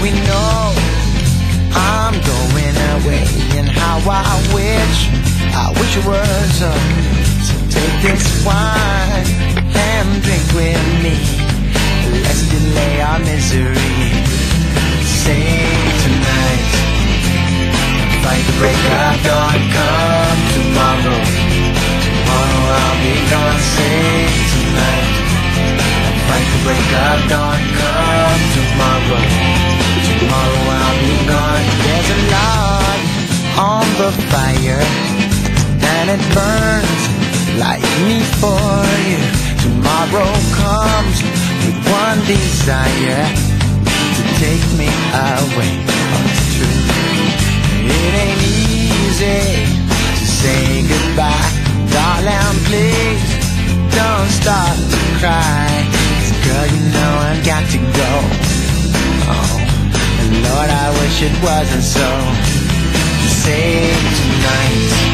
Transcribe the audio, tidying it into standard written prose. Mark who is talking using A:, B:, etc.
A: we know I'm going away, and how I wish it was up. So take this wine and drink with me. Let's delay our misery. Save tonight, fight the break of dawn. Come tomorrow, tomorrow I'll be gone. Save tonight, fight the break of dawn. Come tomorrow, tomorrow I'll be gone. There's a log on the fire, and it burns like me for you. Tomorrow comes with one desire, to take me away. Oh, it's true. It ain't easy to say goodbye. Darling, please don't start to cry. 'Cause girl, you know I've got to go. Oh, and Lord, I wish it wasn't so. Save tonight,